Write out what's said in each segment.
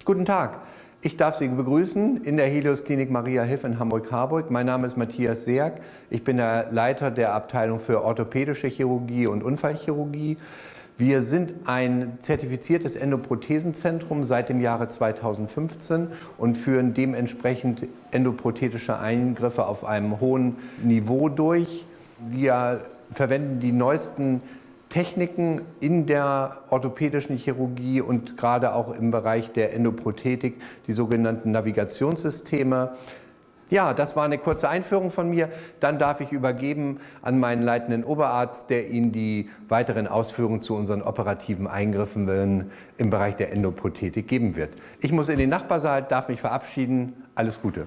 Guten Tag, ich darf Sie begrüßen in der Helios Klinik Maria Hilf in Hamburg-Harburg. Mein Name ist Matthias Seag. Ich bin der Leiter der Abteilung für orthopädische Chirurgie und Unfallchirurgie. Wir sind ein zertifiziertes Endoprothesenzentrum seit dem Jahre 2015 und führen dementsprechend endoprothetische Eingriffe auf einem hohen Niveau durch. Wir verwenden die neuesten Techniken in der orthopädischen Chirurgie und gerade auch im Bereich der Endoprothetik, die sogenannten Navigationssysteme. Ja, das war eine kurze Einführung von mir. Dann darf ich übergeben an meinen leitenden Oberarzt, der Ihnen die weiteren Ausführungen zu unseren operativen Eingriffen im Bereich der Endoprothetik geben wird. Ich muss in den Nachbarsaal, darf mich verabschieden. Alles Gute.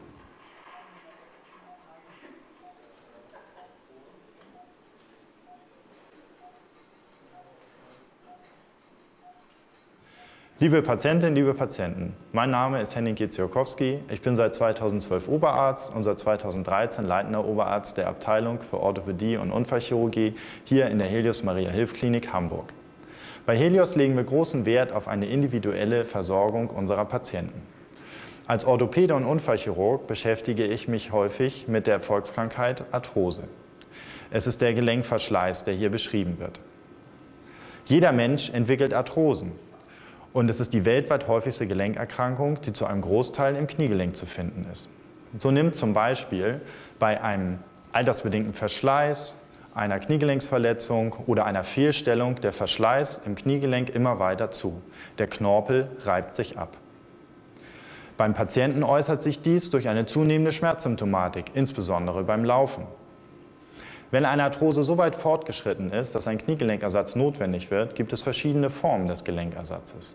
Liebe Patientinnen, liebe Patienten, mein Name ist Henning Giziokowski. Ich bin seit 2012 Oberarzt und seit 2013 leitender Oberarzt der Abteilung für Orthopädie und Unfallchirurgie hier in der Helios Maria Hilf Klinik Hamburg. Bei Helios legen wir großen Wert auf eine individuelle Versorgung unserer Patienten. Als Orthopäde und Unfallchirurg beschäftige ich mich häufig mit der Volkskrankheit Arthrose. Es ist der Gelenkverschleiß, der hier beschrieben wird. Jeder Mensch entwickelt Arthrosen. Und es ist die weltweit häufigste Gelenkerkrankung, die zu einem Großteil im Kniegelenk zu finden ist. So nimmt zum Beispiel bei einem altersbedingten Verschleiß, einer Kniegelenksverletzung oder einer Fehlstellung der Verschleiß im Kniegelenk immer weiter zu. Der Knorpel reibt sich ab. Beim Patienten äußert sich dies durch eine zunehmende Schmerzsymptomatik, insbesondere beim Laufen. Wenn eine Arthrose so weit fortgeschritten ist, dass ein Kniegelenkersatz notwendig wird, gibt es verschiedene Formen des Gelenkersatzes.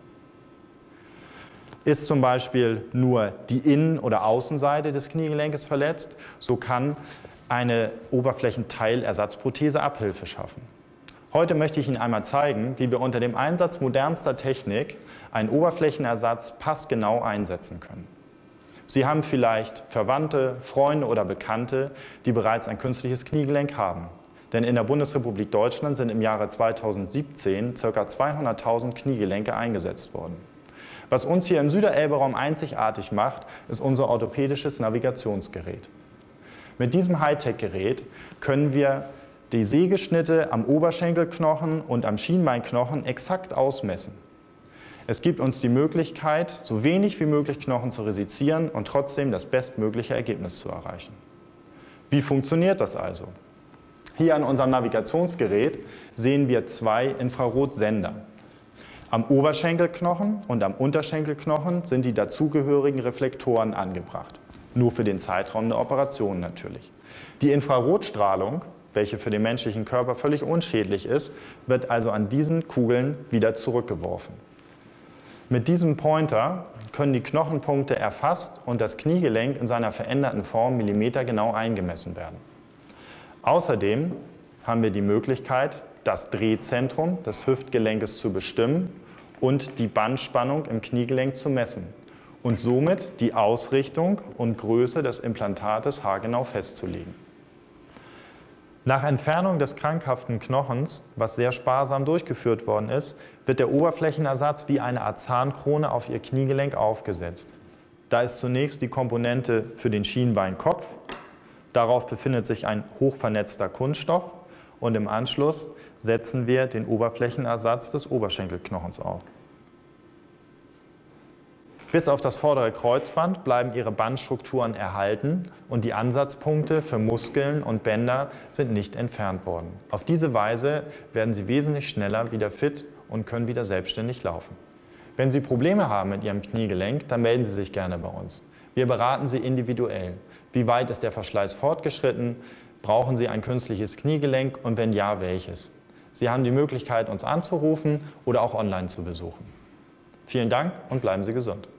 Ist zum Beispiel nur die Innen- oder Außenseite des Kniegelenkes verletzt, so kann eine Oberflächenteilersatzprothese Abhilfe schaffen. Heute möchte ich Ihnen einmal zeigen, wie wir unter dem Einsatz modernster Technik einen Oberflächenersatz passgenau einsetzen können. Sie haben vielleicht Verwandte, Freunde oder Bekannte, die bereits ein künstliches Kniegelenk haben. Denn in der Bundesrepublik Deutschland sind im Jahre 2017 ca. 200.000 Kniegelenke eingesetzt worden. Was uns hier im Süderelbe-Raum einzigartig macht, ist unser orthopädisches Navigationsgerät. Mit diesem Hightech-Gerät können wir die Sägeschnitte am Oberschenkelknochen und am Schienbeinknochen exakt ausmessen. Es gibt uns die Möglichkeit, so wenig wie möglich Knochen zu resizieren und trotzdem das bestmögliche Ergebnis zu erreichen. Wie funktioniert das also? Hier an unserem Navigationsgerät sehen wir zwei Infrarotsender. Am Oberschenkelknochen und am Unterschenkelknochen sind die dazugehörigen Reflektoren angebracht. Nur für den Zeitraum der Operation natürlich. Die Infrarotstrahlung, welche für den menschlichen Körper völlig unschädlich ist, wird also an diesen Kugeln wieder zurückgeworfen. Mit diesem Pointer können die Knochenpunkte erfasst und das Kniegelenk in seiner veränderten Form millimetergenau eingemessen werden. Außerdem haben wir die Möglichkeit, das Drehzentrum des Hüftgelenkes zu bestimmen und die Bandspannung im Kniegelenk zu messen und somit die Ausrichtung und Größe des Implantates haargenau festzulegen. Nach Entfernung des krankhaften Knochens, was sehr sparsam durchgeführt worden ist, wird der Oberflächenersatz wie eine Art Zahnkrone auf Ihr Kniegelenk aufgesetzt. Da ist zunächst die Komponente für den Schienbeinkopf. Darauf befindet sich ein hochvernetzter Kunststoff und im Anschluss setzen wir den Oberflächenersatz des Oberschenkelknochens auf. Bis auf das vordere Kreuzband bleiben Ihre Bandstrukturen erhalten und die Ansatzpunkte für Muskeln und Bänder sind nicht entfernt worden. Auf diese Weise werden Sie wesentlich schneller wieder fit und können wieder selbstständig laufen. Wenn Sie Probleme haben mit Ihrem Kniegelenk, dann melden Sie sich gerne bei uns. Wir beraten Sie individuell. Wie weit ist der Verschleiß fortgeschritten? Brauchen Sie ein künstliches Kniegelenk und wenn ja, welches? Sie haben die Möglichkeit, uns anzurufen oder auch online zu besuchen. Vielen Dank und bleiben Sie gesund.